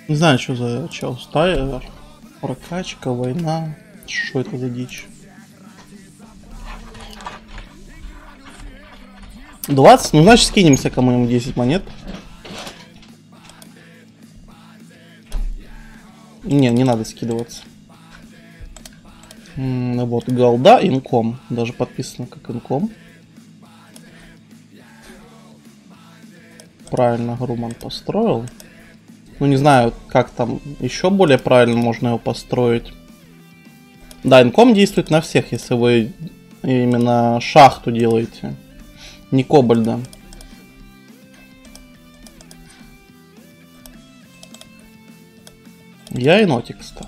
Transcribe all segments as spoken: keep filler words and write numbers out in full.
Не знаю, что за чел. Стайер, прокачка, война. Что это за дичь? двадцать? Ну, значит, скинемся кому-нибудь десять монет. Не, не надо скидываться. М-м, вот, голда, инком. Даже подписано как инком. Правильно Груман построил. Ну, не знаю, как там еще более правильно можно его построить. Да, инком действует на всех, если вы именно шахту делаете. Не кобальда. Я и Нотикста.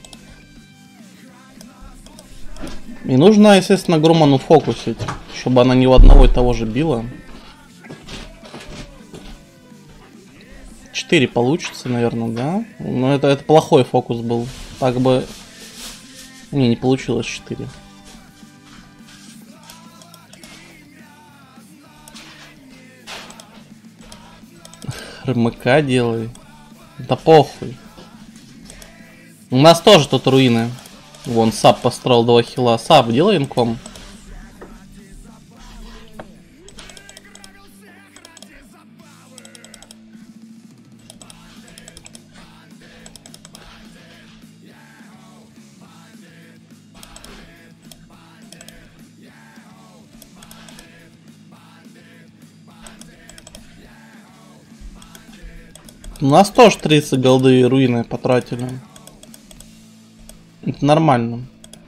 И нужно, естественно, Груману фокусить, чтобы она не у одного и того же била. четыре получится, наверное, да? Но это, это плохой фокус был. Так бы... Не, не получилось четыре. РМК делай. Да похуй. У нас тоже тут руины. Вон, Саб построил два хила. Саб, делай инком. У нас тоже тридцать голды и руины потратили. Это нормально.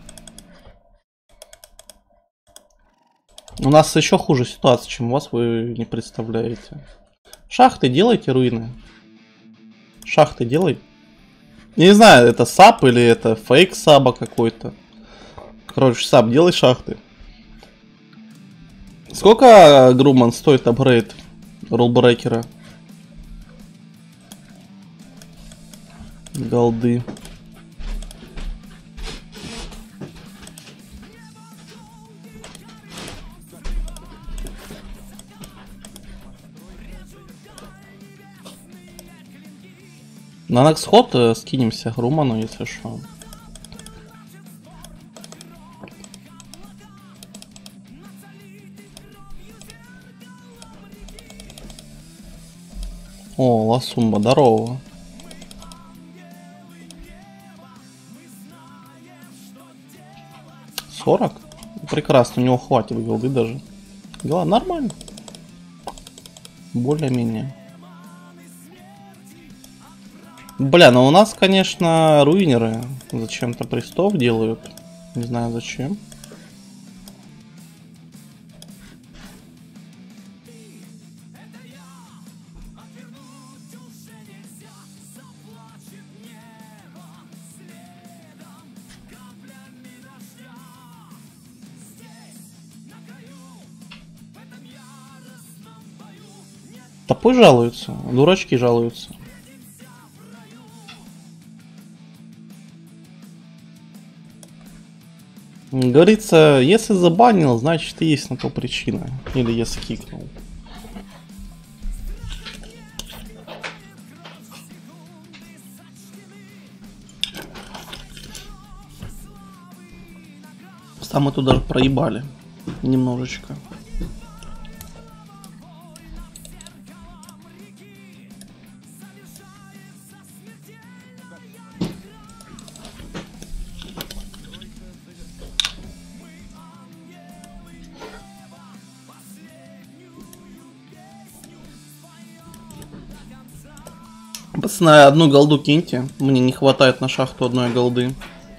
У нас еще хуже ситуация, чем у вас, вы не представляете. Шахты делайте, руины. Шахты делай. Я не знаю, это саб или это фейк саба какой-то. Короче, саб, делай шахты. Сколько, Груман, стоит апгрейд рулбрекера? Голды. На Наксход э, скинемся Груману, если что. О, Ласумба, здорово. сорок? Прекрасно, у него хватит голды даже. Дела нормально. Более-менее. Бля, ну у нас, конечно, руинеры зачем-то пристов делают. Не знаю зачем. Топы жалуются, дурачки жалуются. Говорится, если забанил, значит есть на то причина. Или если кикнул. Там мы тут даже проебали. Немножечко. Пацаны, одну голду киньте. Мне не хватает на шахту одной голды.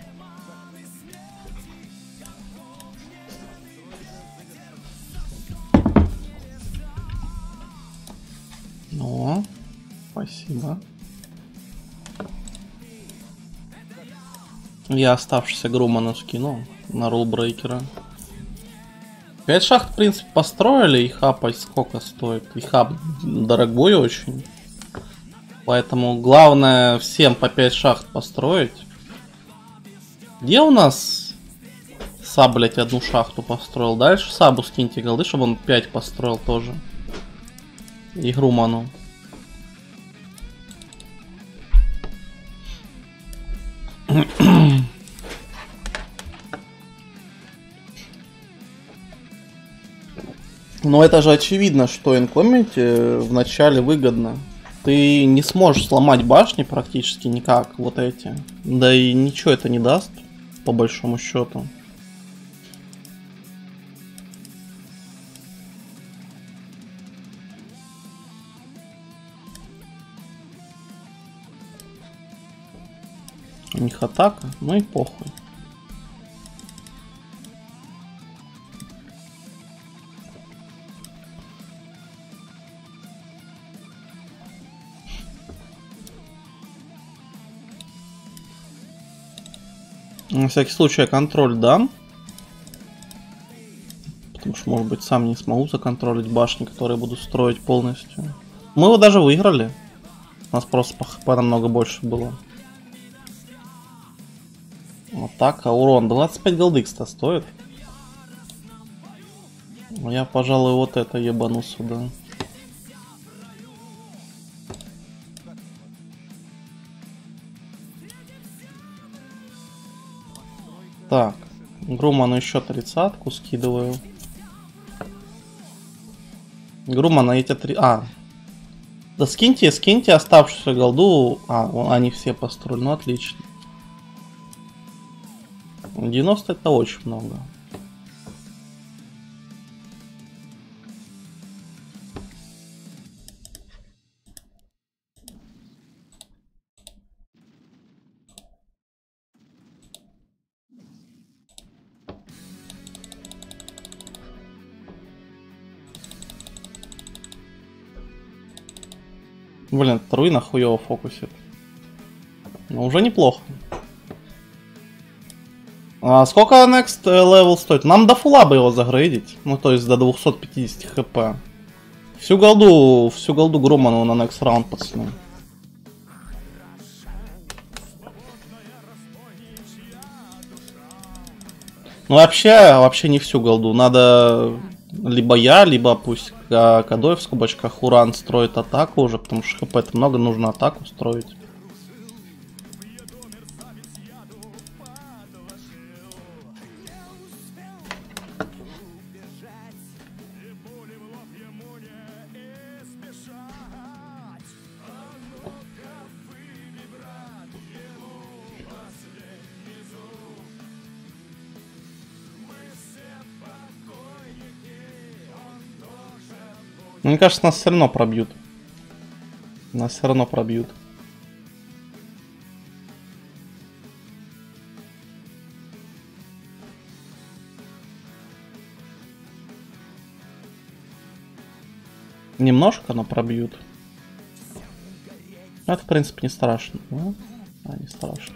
О, спасибо. Я оставшийся Грумана скинул на рулбрейкера. пять шахт, в принципе, построили. И хапать сколько стоит? И хаб дорогой очень. Поэтому главное всем по пять шахт построить. Где у нас Саб, блять, одну шахту построил? Дальше Сабу скиньте голды, чтобы он пять построил тоже. И Груману. Но это же очевидно, что инкомменте вначале выгодно. Ты не сможешь сломать башни практически никак, вот эти. Да и ничего это не даст, по большому счету. У них атака, ну и похуй. На всякий случай я контроль дам. Потому что, может быть, сам не смогу законтролить башни, которые буду строить полностью. Мы его даже выиграли. У нас просто по хп намного больше было. Атака, урон. двадцать пять голды-то стоит. Я, пожалуй, вот это ебану сюда. Так, Груману еще тридцатку скидываю. Грумана эти три... А, да скиньте, скиньте оставшуюся голду. А, они все построили, ну отлично. девяносто это очень много. Блин, руина хуёво фокусит. Но уже неплохо. А сколько next level стоит? Нам до фула бы его загрейдить. Ну, то есть до двухсот пятидесяти хп. Всю голду, всю голду Груману на next раунд, пацаны. Ну, вообще, вообще не всю голду. Надо либо я, либо пусть Кадой в скобочках Уран строит атаку уже, потому что хп-то много, нужно атаку строить. Мне кажется, нас все равно пробьют. Нас все равно пробьют. Немножко, но пробьют. Это, в принципе, не страшно. Да? А, не страшно.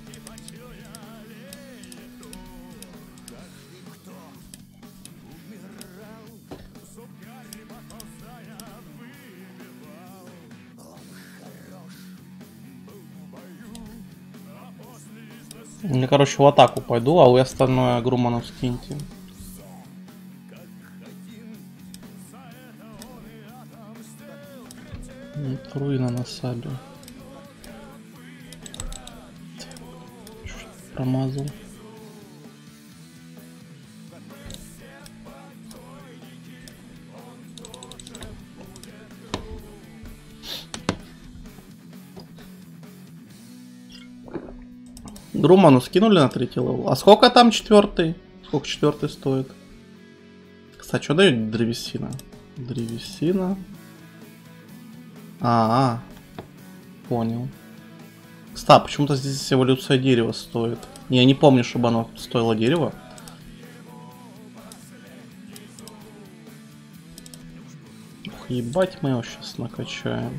Я, короче, в атаку пойду, а вы остальное Груманов скиньте. Руина на сабе. Чуть промазал. Груману скинули на третий левел. А сколько там четвертый? Сколько четвертый стоит? Кстати, что дает древесина? Древесина. А, -а, -а. Понял. Кстати, почему-то здесь эволюция дерева стоит. Я не помню, чтобы оно стоило дерево. Ух, ебать, мы его сейчас накачаем.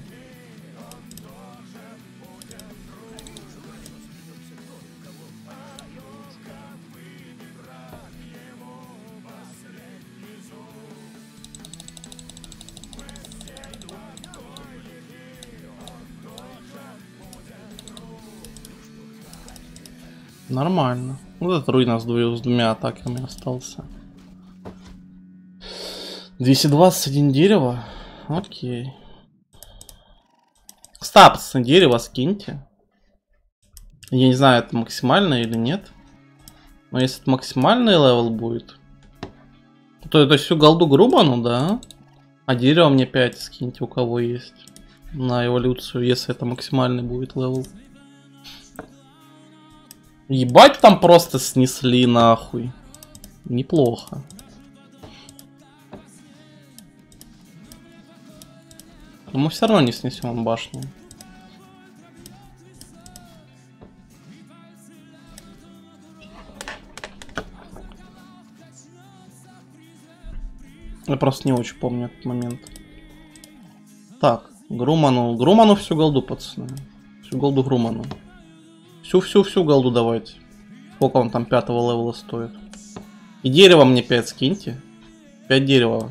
Нормально. Вот этот руина с, двумя, с двумя атаками остался. двести двадцать один дерево. Окей. Стапс, дерево скиньте. Я не знаю, это максимально или нет. Но если это максимальный левел будет, То это всю голду Груману, да? А дерево мне пять скиньте, у кого есть. На эволюцию, если это максимальный будет левел. Ебать, там просто снесли нахуй. Неплохо. Но мы все равно не снесем башню. Я просто не очень помню этот момент. Так, Груману. Груману всю голду, пацаны. Всю голду Груману. Всю-всю-всю голду давайте. Сколько он там пятого левела стоит. И дерево мне пять скиньте. пять дерева.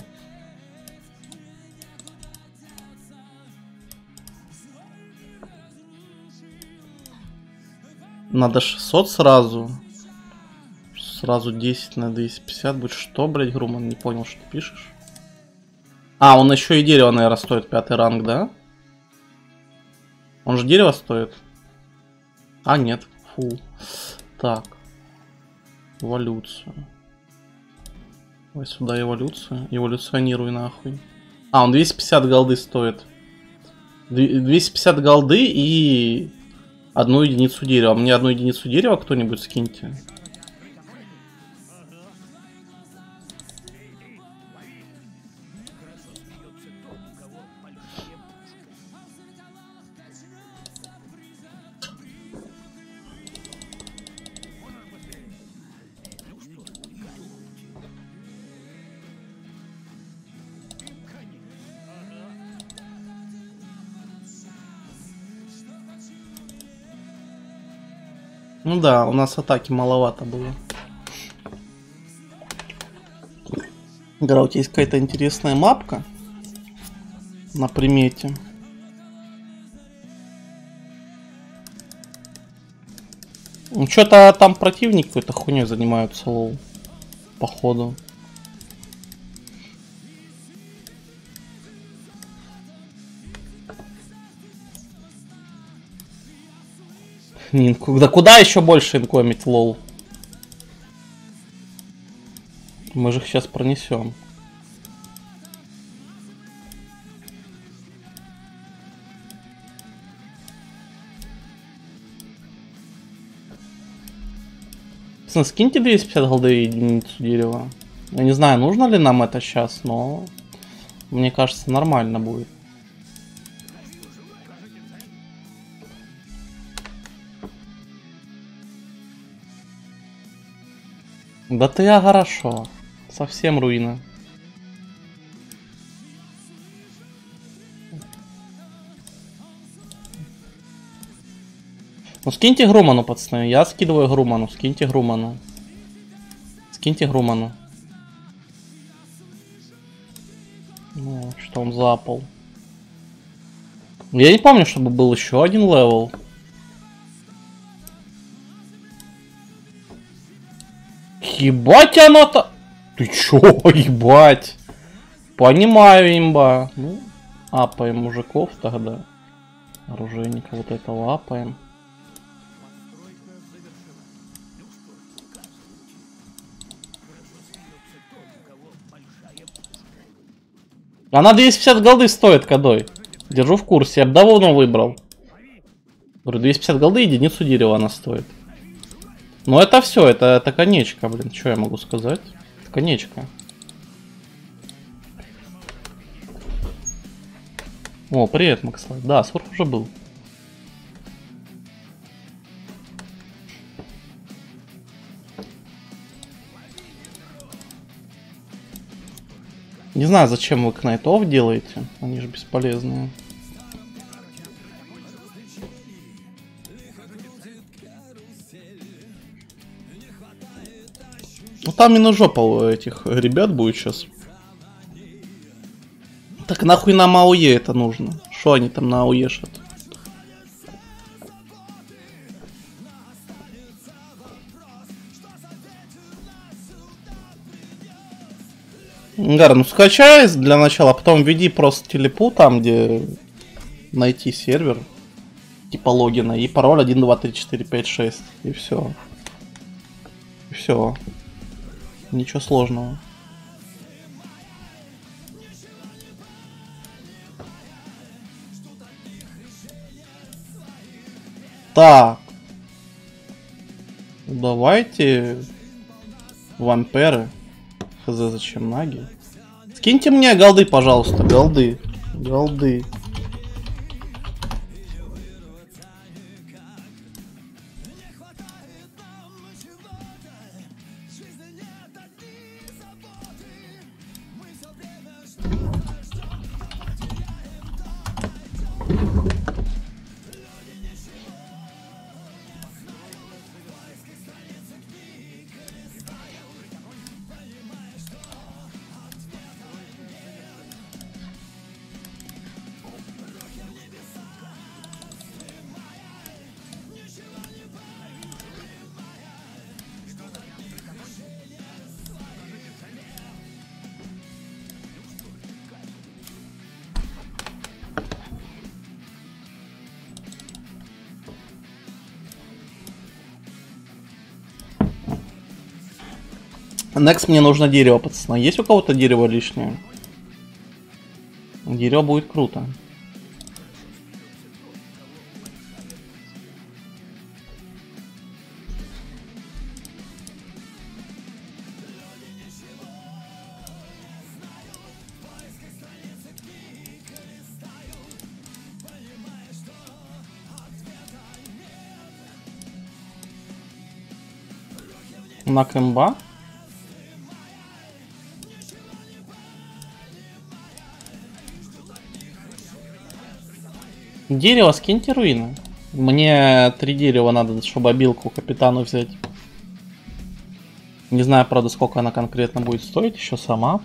Надо шестьсот сразу. Сразу десять на двести пятьдесят будет. Что, блять, Груман? Не понял, что ты пишешь. А, он еще и дерево, наверное, стоит. Пятый ранг, да? Он же дерево стоит. А, нет. Фу. Так. Эволюцию. Давай сюда эволюцию. Эволюционируй нахуй. А, он двести пятьдесят голды стоит. двести пятьдесят голды и одну единицу дерева. Мне одну единицу дерева кто-нибудь скиньте. Ну да, у нас атаки маловато было. Игра, у тебя есть какая-то интересная мапка на примете? Ну что-то там противник какой-то хуйней занимаются, лол. Походу. Инку. Да куда еще больше инкомить, лол? Мы же их сейчас пронесем. Скиньте двести пятьдесят голды и единицу дерева. Я не знаю, нужно ли нам это сейчас, но мне кажется, нормально будет. Да ты я хорошо. Совсем руина. Ну скиньте Груману, пацаны. Я скидываю Груману. Скиньте Груману. Скиньте Груману. Ну, что он запал. Я не помню, чтобы был еще один левел. Ебать оно-то! Ты чё, ебать? Понимаю, имба. Ну, апаем мужиков тогда. Оружейника вот этого апаем. Она двести пятьдесят голды стоит, кадой. Держу в курсе, я бы давно выбрал. Говорю, двести пятьдесят голды, единицу дерева она стоит. Но это все, это, это конечка, блин. Что я могу сказать? Это конечка. О, привет, Макслай. Да, Сурф уже был. Не знаю, зачем вы кнайтов делаете. Они же бесполезные. Ну там именно жопа у этих ребят будет сейчас. Так нахуй нам АОЕ это нужно? Что они там на АОЕшат? Гар, ну скачай для начала, а потом введи просто телепу там, где найти сервер. Типа логина и пароль один два три четыре пять шесть. И все. И все. Ничего сложного. Так. Давайте. Вампиры. Хз, зачем наги? Скиньте мне голды, пожалуйста. Голды. Голды. Next мне нужно дерево, пацаны. Есть у кого-то дерево лишнее? Дерево будет круто. На кэмба? Дерево, скиньте руины. Мне три дерева надо, чтобы обилку капитану взять. Не знаю, правда, сколько она конкретно будет стоить еще сама.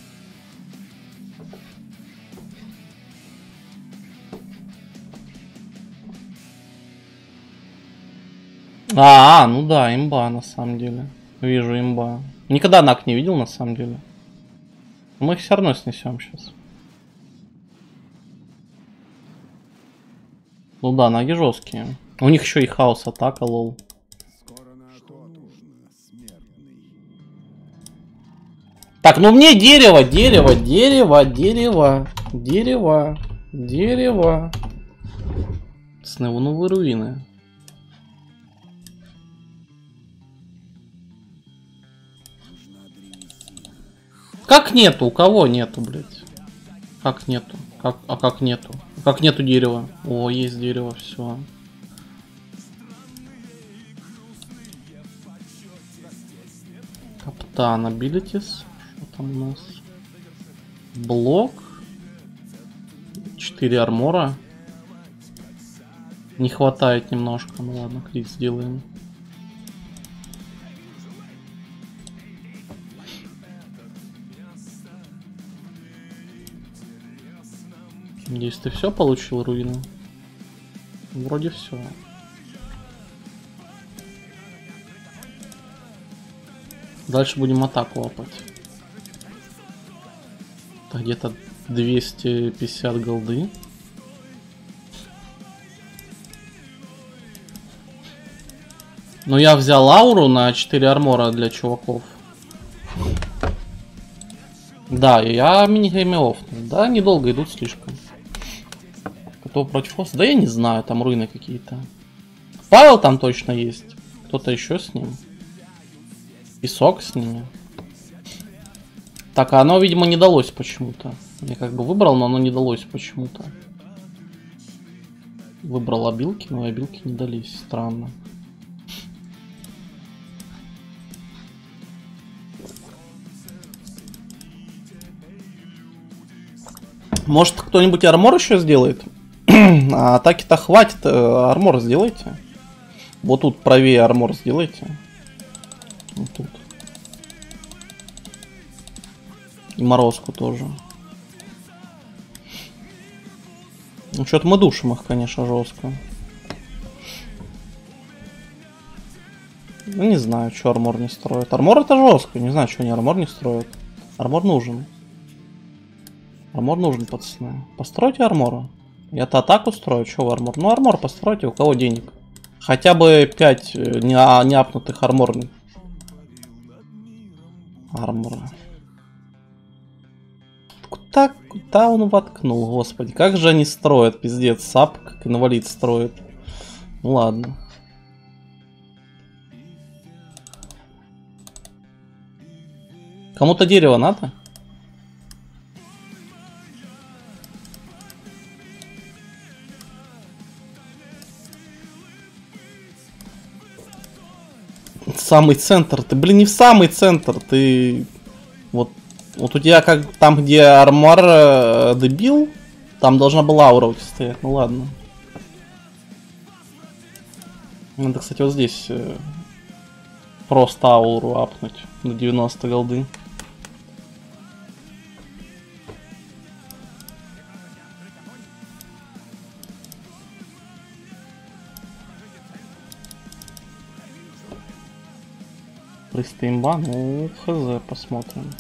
А, ну да, имба на самом деле. Вижу имба. Никогда наг не видел на самом деле. Мы их все равно снесем сейчас. Ну да, ноги жесткие. У них еще и хаос атака, лол. Так, ну мне дерево, дерево, дерево, дерево, дерево, дерево. Снова новые руины. Как нету? У кого нету, блядь? Как нету? Как, а как нету? Как нету дерева? О, есть дерево, все. Каптан абилитис. Что там у нас? Блок. четыре армора. Не хватает немножко. Ну ладно, крит сделаем. Здесь ты все получил, руины? Вроде все. Дальше будем атаку лопать. Где-то двести пятьдесят голды. Но я взял ауру на четыре армора для чуваков. Да, я минигейме оффнул. Да, недолго идут слишком. Кто против фосса? Да я не знаю, там руины какие-то. Павел там точно есть. Кто-то еще с ним. Песок с ними. Так, а оно, видимо, не далось почему-то. Я как бы выбрал, но оно не далось почему-то. Выбрал обилки, но обилки не дались. Странно. Может, кто-нибудь армор еще сделает? А атаки-то хватит. Армор сделайте. Вот тут правее армор сделайте. Вот тут. И морозку тоже. Ну, что-то мы душим их, конечно, жестко. Ну, не знаю, что армор не строит. Армор это жестко. Не знаю, что они армор не строят. Армор нужен. Армор нужен, пацаны. Постройте армора. Я-то атаку строю. Что вы армор? Ну, армор постройте, у кого денег. Хотя бы пять неапнутых армор. Армора. Куда, куда он воткнул, господи. Как же они строят, пиздец. Сап, как инвалид строит. Ну ладно. Кому-то дерево надо? Самый центр. Ты, блин, не в самый центр. Ты... Вот, вот у тебя как там, где армор э, дебил, там должна была аура у тебя стоять. Ну ладно. Надо, кстати, вот здесь э, просто ауру апнуть на девяносто голды. Пристаимба, ну хз, посмотрим.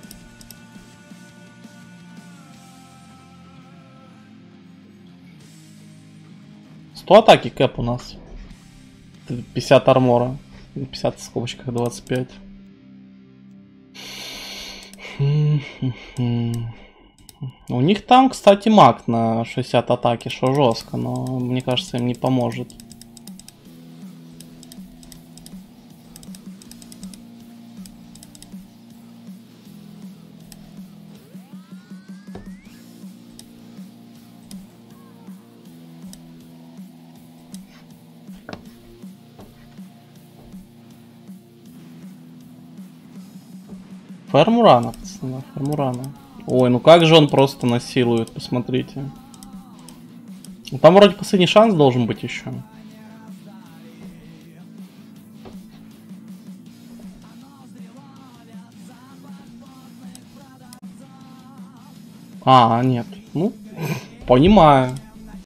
сто атаки кэп у нас. пятьдесят армора. пятьдесят в скобочках двадцать пять. У них там, кстати, маг на шестьдесят атаки, что жестко, но мне кажется, им не поможет. Фермурана, пацаны, фермурана. Ой, ну как же он просто насилует, посмотрите. Там вроде последний шанс должен быть еще. А, нет. Ну, понимаю.